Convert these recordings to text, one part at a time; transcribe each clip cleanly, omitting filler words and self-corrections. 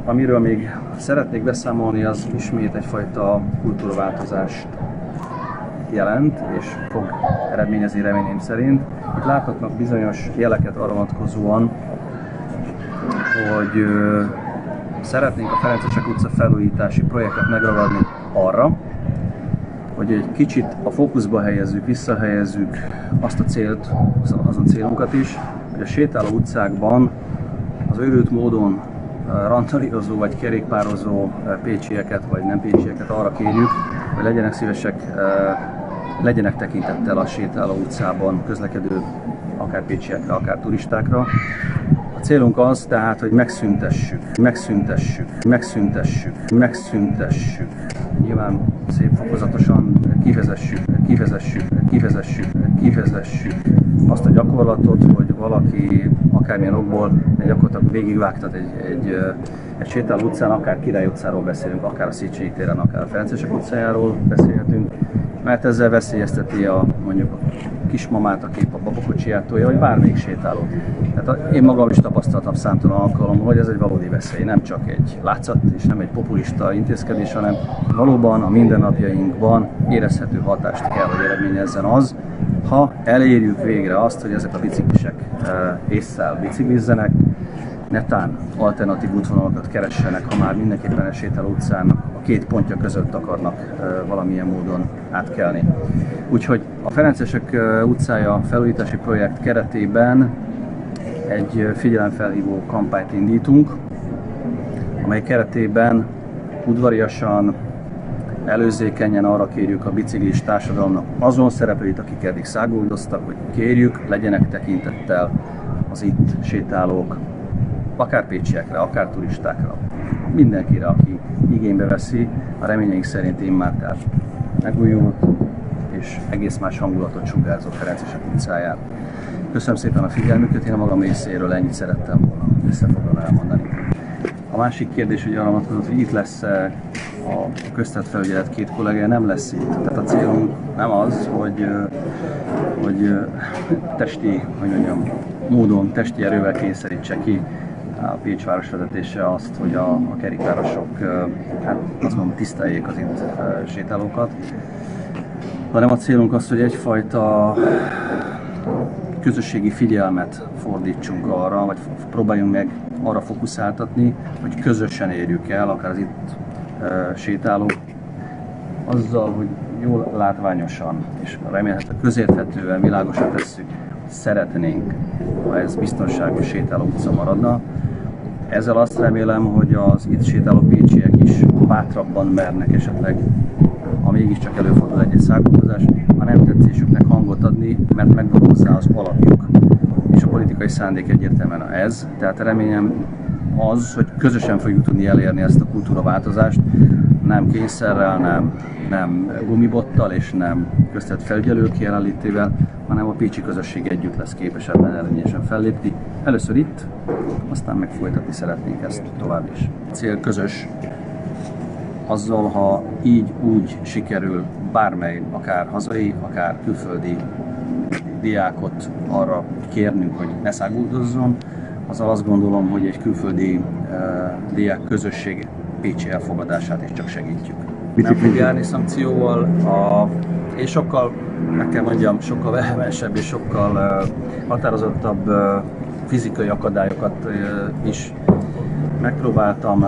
amiről még szeretnék beszámolni, az ismét egyfajta kultúraváltozást jelent, és fog eredményezni reményeim szerint. Itt láthatnak bizonyos jeleket arra vonatkozóan, hogy szeretnénk a Ferencesek utca felújítási projektet megragadni arra, hogy egy kicsit a fókuszba helyezzük, visszahelyezzük azt a célt, azon célunkat is, hogy a sétáló utcákban az őrült módon randalírozó vagy kerékpározó pécsieket vagy nem pécsieket arra kérjük, hogy legyenek szívesek, legyenek tekintettel a sétáló utcában közlekedő akár pécsiekre, akár turistákra. A célunk az tehát, hogy megszüntessük. Nyilván szép fokozatosan kivezessük azt a gyakorlatot, hogy valaki akármilyen okból gyakorlatilag végigvágtat egy sétáló utcán, akár Király utcáról beszélünk, akár a Széchenyi téren, akár a Ferencesek utcájáról beszélhetünk, mert ezzel veszélyezteti mondjuk a kismamát, aki a babakocsiját tolja, vagy bármelyik sétálót. Tehát én magam is tapasztaltam számtalan alkalommal, hogy ez egy valódi veszély, nem csak egy látszat és nem egy populista intézkedés, hanem valóban a mindennapjainkban érezhető hatást kell, hogy eredményezzen az, ha elérjük végre azt, hogy ezek a biciklisek ésszel biciklizzenek, netán alternatív útvonalakat keressenek, ha már mindenképpen a sétáló utcának a két pontja között akarnak valamilyen módon átkelni. Úgyhogy a Ferencesek utcája felújítási projekt keretében egy figyelemfelhívó kampányt indítunk, amely keretében udvariasan, előzékenyen arra kérjük a biciklis társadalomnak azon szereplőit, akik eddig száguldoztak, hogy kérjük, legyenek tekintettel az itt sétálók, akár pécsiekre, akár turistákra, mindenkire, aki igénybe veszi, a reményeink szerint immár tehát megújult és egész más hangulatot sugárzó Ferencesek utcáján. Köszönöm szépen a figyelmüket, én a magam részéről ennyit szerettem volna összefoglalóan elmondani. A másik kérdés ugye arra vonatkozott, hogy itt lesz a közterületfelügyelet két kollégája, nem lesz itt. Tehát a célunk nem az, hogy testi, módon, testi erővel kényszerítse ki a Pécs városvezetése azt, hogy a kerékpárosok azt mondom, tiszteljék az itt sétálókat, hanem a célunk az, hogy egyfajta közösségi figyelmet fordítsunk arra, vagy próbáljunk meg arra fókuszáltatni, hogy közösen érjük el, akár az itt sétálók, azzal, hogy jól látványosan és remélhetően közérthetően világosan tesszük, szeretnénk, ha ez biztonságos sétáló utca maradna. Ezzel azt remélem, hogy az itt sétáló pécsiek is bátrabban mernek esetleg, ha mégiscsak előfordul egy száguldozás, a nem tetszésüknek hangot adni, mert megvan hozzá az alapjuk. És a politikai szándék egyértelműen ez. Tehát reményem az, hogy közösen fogjuk tudni elérni ezt a kultúraváltozást, nem kényszerrel, nem gumibottal és nem közterületfelügyelők jelenlétével, hanem a pécsi közösség együtt lesz képes ebben eredményesen fellépni. Először itt, aztán meg folytatni szeretnénk ezt tovább is. A cél közös, azzal, ha így-úgy sikerül bármely, akár hazai, akár külföldi diákot arra kérnünk, hogy ne száguldozzon, azzal azt gondolom, hogy egy külföldi diák közösség pécsi elfogadását is csak segítjük. Nem fog járni szankcióval, és sokkal, meg kell mondjam, sokkal vehemensebb és sokkal határozottabb fizikai akadályokat is megpróbáltam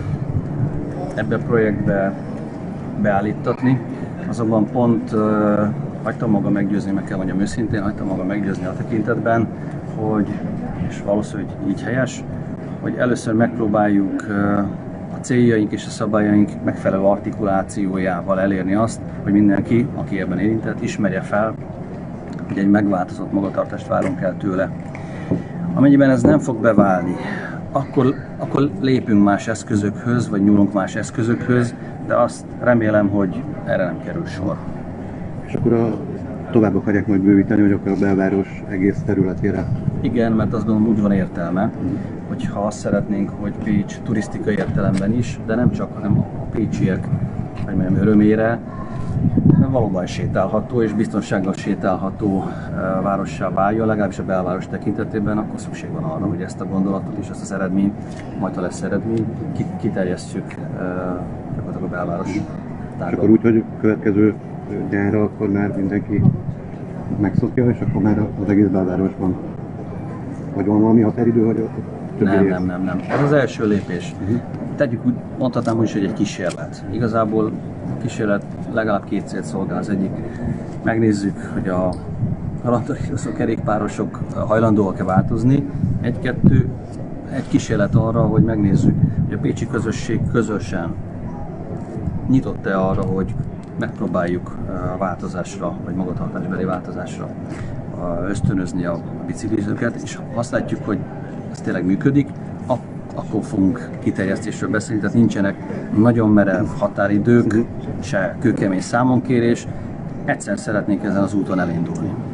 ebbe a projektbe beállítatni, azonban pont hagytam magam meggyőzni, meg kell mondjam őszintén, hagytam magam meggyőzni a tekintetben, hogy, és valószínűleg így helyes, hogy először megpróbáljuk a céljaink és a szabályaink megfelelő artikulációjával elérni azt, hogy mindenki, aki ebben érintett, ismerje fel, hogy egy megváltozott magatartást várunk el tőle. Amennyiben ez nem fog beválni, akkor lépünk más eszközökhöz, vagy nyúlunk más eszközökhöz, de azt remélem, hogy erre nem kerül sor. És akkor tovább akarják majd bővíteni, hogy akkor a belváros egész területére? Igen, mert azt gondolom úgy van értelme, hogyha azt szeretnénk, hogy Pécs turisztikai értelemben is, de nem csak, hanem a pécsiek örömére valóban sétálható és biztonságos sétálható várossá váljon, legalábbis a belváros tekintetében, akkor szükség van arra, hogy ezt a gondolatot és ezt az eredményt, majd ha lesz eredmény, kiterjesszük gyakorlatilag a belváros És tágabb. akkor úgy, hogy következő nyárra akkor már mindenki megszokja, és akkor már az egész belvárosban. Vagy van valami határidő, hogy a többi rész? Nem. Ez az első lépés. Tegyük úgy, mondhatnám úgy is, hogy egy kísérlet. Igazából a kísérlet legalább két célt szolgál. Az egyik, megnézzük, hogy a randalírozó kerékpárosok hajlandóak-e változni. Egy kísérlet arra, hogy megnézzük, hogy a pécsi közösség közösen nyitott-e arra, hogy megpróbáljuk a változásra, vagy magatartásbeli változásra ösztönözni a biciklizőket, és ha azt látjuk, hogy ez tényleg működik, akkor fogunk kiterjesztésről beszélni, tehát nincsenek nagyon merev határidők, se kőkemény számonkérés, egyszer szeretnénk ezen az úton elindulni.